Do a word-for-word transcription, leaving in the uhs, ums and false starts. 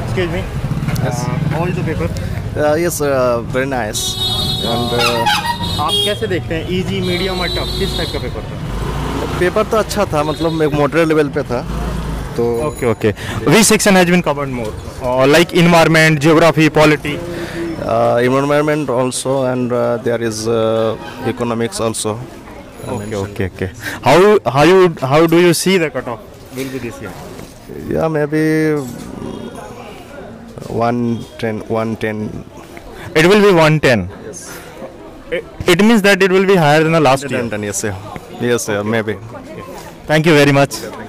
Excuse me. Yes. Uh, how is the paper? Uh, yes, uh, very nice. And uh, आप कैसे देखते हैं easy medium और tough किस टाइप का पेपर था? पेपर तो अच्छा था, मतलब एक मॉडरेट लेवल पे था. तो Okay, okay. Which section has been covered more? Uh, like environment, geography, polity. uh, environment also, and uh, there is uh, economics also. Okay, okay, okay. How how you how do you see the cutoff will be this year? Yeah, maybe one ten, one ten. It will be one ten. Yes. It, it means that it will be higher than the last year. Yes, sir. Yes, sir. Maybe. Thank you very much.